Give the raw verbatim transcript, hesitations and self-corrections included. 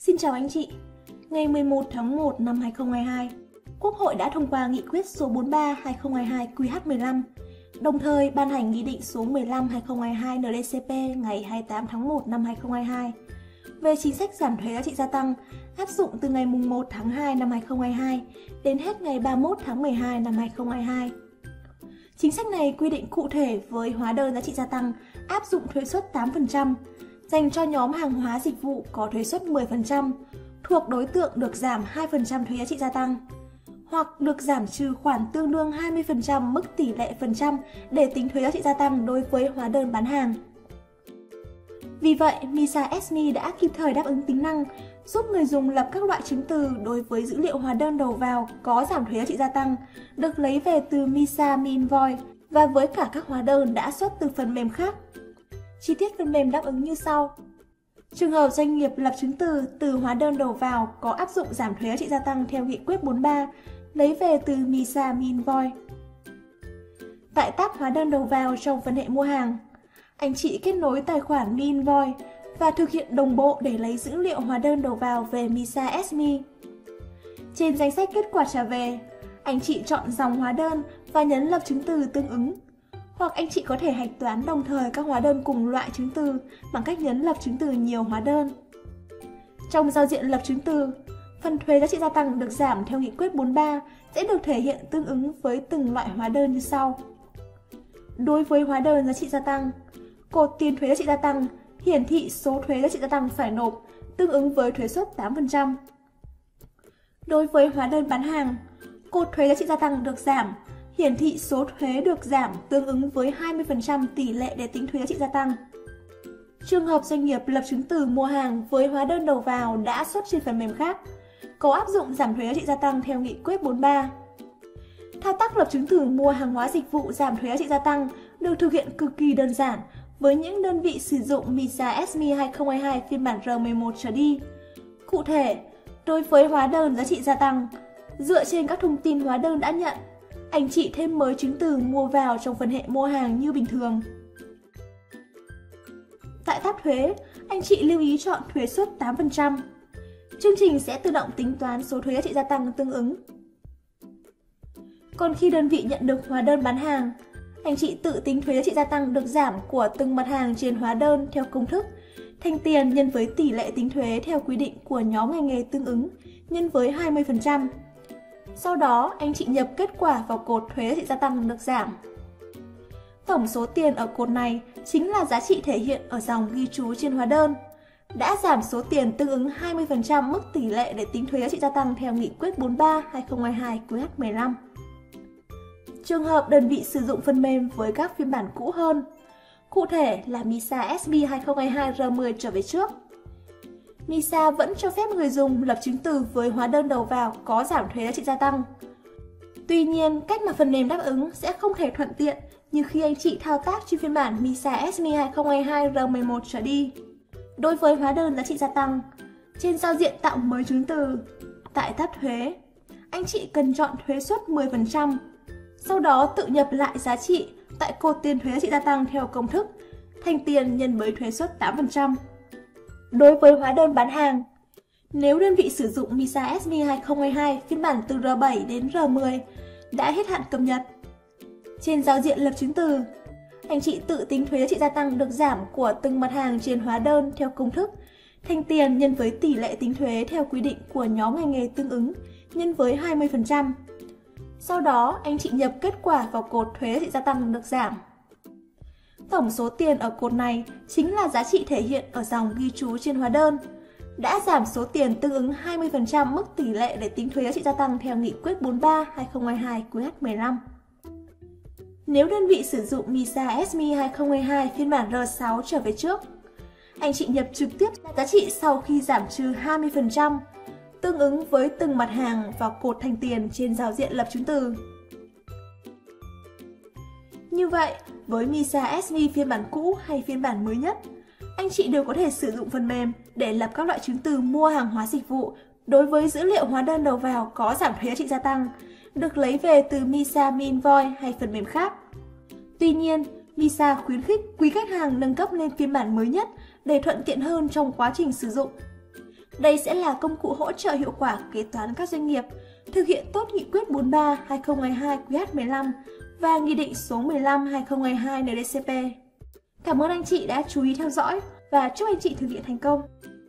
Xin chào anh chị. Ngày mười một tháng một năm hai nghìn không trăm hai mươi hai, Quốc hội đã thông qua nghị quyết số bốn mươi ba trên hai nghìn không trăm hai mươi hai Q H mười lăm, đồng thời ban hành nghị định số mười lăm trên hai nghìn không trăm hai mươi hai N D C P ngày hai mươi tám tháng một năm hai nghìn không trăm hai mươi hai về chính sách giảm thuế giá trị gia tăng áp dụng từ ngày mùng một tháng hai năm hai nghìn không trăm hai mươi hai đến hết ngày ba mươi mốt tháng mười hai năm hai nghìn không trăm hai mươi hai. Chính sách này quy định cụ thể với hóa đơn giá trị gia tăng áp dụng thuế suất tám phần trăm, dành cho nhóm hàng hóa dịch vụ có thuế suất mười phần trăm, thuộc đối tượng được giảm hai phần trăm thuế giá trị gia tăng, hoặc được giảm trừ khoản tương đương hai mươi phần trăm mức tỷ lệ phần trăm để tính thuế giá trị gia tăng đối với hóa đơn bán hàng. Vì vậy, MISA ét em e đã kịp thời đáp ứng tính năng, giúp người dùng lập các loại chứng từ đối với dữ liệu hóa đơn đầu vào có giảm thuế giá trị gia tăng, được lấy về từ MISA Mi-Invoice và với cả các hóa đơn đã xuất từ phần mềm khác. Chi tiết phần mềm đáp ứng như sau. Trường hợp doanh nghiệp lập chứng từ từ hóa đơn đầu vào có áp dụng giảm thuế giá trị gia tăng theo nghị quyết bốn mươi ba, lấy về từ MISA Mi-Invoice. Tại tab hóa đơn đầu vào trong phần hệ mua hàng, anh chị kết nối tài khoản Mi-Invoice và thực hiện đồng bộ để lấy dữ liệu hóa đơn đầu vào về MISA ét em e. Trên danh sách kết quả trả về, anh chị chọn dòng hóa đơn và nhấn lập chứng từ tương ứng. Hoặc anh chị có thể hạch toán đồng thời các hóa đơn cùng loại chứng từ bằng cách nhấn lập chứng từ nhiều hóa đơn. Trong giao diện lập chứng từ, phần thuế giá trị gia tăng được giảm theo nghị quyết bốn mươi ba sẽ được thể hiện tương ứng với từng loại hóa đơn như sau. Đối với hóa đơn giá trị gia tăng, cột tiền thuế giá trị gia tăng hiển thị số thuế giá trị gia tăng phải nộp tương ứng với thuế suất tám phần trăm. Đối với hóa đơn bán hàng, cột thuế giá trị gia tăng được giảm hiển thị số thuế được giảm tương ứng với hai mươi phần trăm tỷ lệ để tính thuế giá trị gia tăng. Trường hợp doanh nghiệp lập chứng từ mua hàng với hóa đơn đầu vào đã xuất trên phần mềm khác, có áp dụng giảm thuế giá trị gia tăng theo nghị quyết bốn mươi ba. Thao tác lập chứng từ mua hàng hóa dịch vụ giảm thuế giá trị gia tăng được thực hiện cực kỳ đơn giản với những đơn vị sử dụng MISA ét em e hai nghìn không trăm hai mươi hai phiên bản R mười một trở đi. Cụ thể, đối với hóa đơn giá trị gia tăng, dựa trên các thông tin hóa đơn đã nhận, anh chị thêm mới chứng từ mua vào trong phần hệ mua hàng như bình thường. Tại tab thuế, anh chị lưu ý chọn thuế suất tám phần trăm. Chương trình sẽ tự động tính toán số thuế giá trị gia tăng tương ứng. Còn khi đơn vị nhận được hóa đơn bán hàng, anh chị tự tính thuế giá trị gia tăng được giảm của từng mặt hàng trên hóa đơn theo công thức thành tiền nhân với tỷ lệ tính thuế theo quy định của nhóm ngành nghề tương ứng nhân với hai mươi phần trăm. Sau đó, anh chị nhập kết quả vào cột thuế giá trị gia tăng được giảm. Tổng số tiền ở cột này chính là giá trị thể hiện ở dòng ghi chú trên hóa đơn, đã giảm số tiền tương ứng hai mươi phần trăm mức tỷ lệ để tính thuế giá trị gia tăng theo nghị quyết bốn mươi ba trên hai nghìn không trăm hai mươi hai Q H mười lăm. Trường hợp đơn vị sử dụng phần mềm với các phiên bản cũ hơn, cụ thể là MISA ét em e hai nghìn không trăm hai mươi hai R mười trở về trước, MISA vẫn cho phép người dùng lập chứng từ với hóa đơn đầu vào có giảm thuế giá trị gia tăng. Tuy nhiên, cách mà phần mềm đáp ứng sẽ không thể thuận tiện như khi anh chị thao tác trên phiên bản MISA ét em e hai nghìn không trăm hai mươi hai R mười một trở đi. Đối với hóa đơn giá trị gia tăng, trên giao diện tạo mới chứng từ, tại tab thuế, anh chị cần chọn thuế suất mười phần trăm, sau đó tự nhập lại giá trị tại cột tiền thuế giá trị gia tăng theo công thức thành tiền nhân với thuế suất tám phần trăm. Đối với hóa đơn bán hàng, nếu đơn vị sử dụng MISA ét em e hai nghìn không trăm hai mươi hai phiên bản từ R bảy đến R mười đã hết hạn cập nhật, trên giao diện lập chứng từ, anh chị tự tính thuế giá trị gia tăng được giảm của từng mặt hàng trên hóa đơn theo công thức thành tiền nhân với tỷ lệ tính thuế theo quy định của nhóm ngành nghề tương ứng nhân với hai mươi phần trăm. Sau đó, anh chị nhập kết quả vào cột thuế giá trị gia tăng được giảm. Tổng số tiền ở cột này chính là giá trị thể hiện ở dòng ghi chú trên hóa đơn, đã giảm số tiền tương ứng hai mươi phần trăm mức tỷ lệ để tính thuế giá trị gia tăng theo nghị quyết bốn mươi ba trên hai nghìn không trăm hai mươi hai Q H mười lăm. Nếu đơn vị sử dụng MISA ét em e hai nghìn không trăm hai mươi hai phiên bản R sáu trở về trước, anh chị nhập trực tiếp giá trị sau khi giảm trừ hai mươi phần trăm, tương ứng với từng mặt hàng vào cột thành tiền trên giao diện lập chứng từ. Như vậy, với MISA ét em e phiên bản cũ hay phiên bản mới nhất, anh chị đều có thể sử dụng phần mềm để lập các loại chứng từ mua hàng hóa dịch vụ đối với dữ liệu hóa đơn đầu vào có giảm thuế giá trị gia tăng, được lấy về từ MISA Mi-Invoice hay phần mềm khác. Tuy nhiên, MISA khuyến khích quý khách hàng nâng cấp lên phiên bản mới nhất để thuận tiện hơn trong quá trình sử dụng. Đây sẽ là công cụ hỗ trợ hiệu quả kế toán các doanh nghiệp thực hiện tốt Nghị quyết bốn mươi ba trên hai nghìn không trăm hai mươi hai Q H mười lăm và Nghị định số mười lăm trên hai nghìn không trăm hai mươi hai N D C P. Cảm ơn anh chị đã chú ý theo dõi và chúc anh chị thực hiện thành công.